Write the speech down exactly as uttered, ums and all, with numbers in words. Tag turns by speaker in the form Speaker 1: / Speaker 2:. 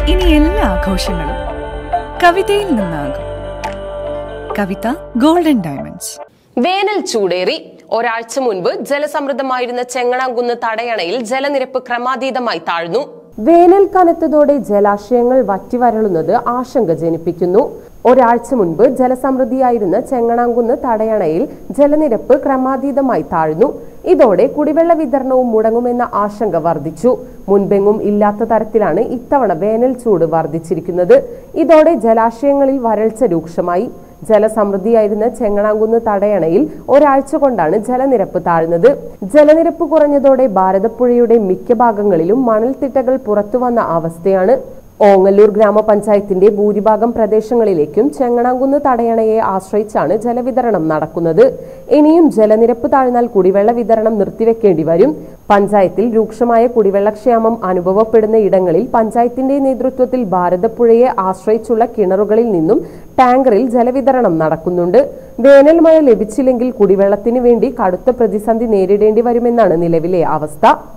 Speaker 1: ഇനി എല്ലാ ആഘോഷങ്ങളും കവിതയിൽ നിന്നാകും. കവിത ഗോൾഡൻ ഡയമണ്ട്സ്.
Speaker 2: വേനൽ ചൂടേറി. ഒരാഴ്ച മുൻപ് ജലസമൃദ്ധമായിരുന്ന ചെങ്ങണാംകുന്ന് തടയണയിൽ ജലനിരപ്പ് ക്രമാതീതമായി താഴ്ന്നു.
Speaker 3: വേനൽ കനത്തതോടെ ജലാശയങ്ങൾ വറ്റിവരളുന്നത് ആശങ്ക ജനിപ്പിക്കുന്നു. ഒരാഴ്ച മുൻപ് ജലസമൃദ്ധിയായിരുന്ന ചെങ്ങണാംകുന്ന് തടയണയിൽ ജലനിരപ്പ് ക്രമാതീതമായി താഴ്ന്നു. ഇതോടെ കുടിവെള്ള വിതരണവും മുടങ്ങുമെന്ന ആശങ്ക വർദ്ധിച്ചു. മുൻപെങ്ങും ഇല്ലാത്ത തരത്തിലാണ് ഇത്തവണ വേനൽ ചൂട് വർദ്ധിച്ചിരിക്കുന്നത്. ഇതോടെ ജലാശയങ്ങളിൽ വരൾച്ച രൂക്ഷമായി. ജലസമൃദ്ധിയായിരുന്ന ചെങ്ങണാംകുന്ന് തടയണയിൽ ഒരാഴ്ച കൊണ്ടാണ് ജലനിരപ്പ് താഴ്ന്നത്. ജലനിരപ്പ് കുറഞ്ഞതോടെ ഭാരതപ്പുഴയുടെ മിക്ക ഭാഗങ്ങളിലും മണൽത്തിട്ടകൾ പുറത്തുവന്ന അവസ്ഥയാണ്. ഓങ്ങല്ലൂർ ഗ്രാമപഞ്ചായത്തിന്റെ ഭൂരിഭാഗം പ്രദേശങ്ങളിലേക്കും ചെങ്ങണാംകുന്ന് തടയണയെ ആശ്രയിച്ചാണ് ജലവിതരണം നടക്കുന്നത്. ഇനിയും ജലനിരപ്പ് താഴ്ന്നാൽ കുടിവെള്ള വിതരണം നിർത്തിവെക്കേണ്ടി വരും. പഞ്ചായത്തിൽ രൂക്ഷമായ കുടിവെള്ളക്ഷാമം അനുഭവപ്പെടുന്ന ഇടങ്ങളിൽ പഞ്ചായത്തിന്റെ നേതൃത്വത്തിൽ ഭാരതപ്പുഴയെ ആശ്രയിച്ചുള്ള കിണറുകളിൽ നിന്നും ടാങ്കറിൽ ജലവിതരണം നടക്കുന്നുണ്ട്. വേനൽ മഴ ലഭിച്ചില്ലെങ്കിൽ കുടിവെള്ളത്തിന് വേണ്ടി കടുത്ത പ്രതിസന്ധി നേരിടേണ്ടി വരുമെന്നാണ് നിലവിലെ അവസ്ഥ.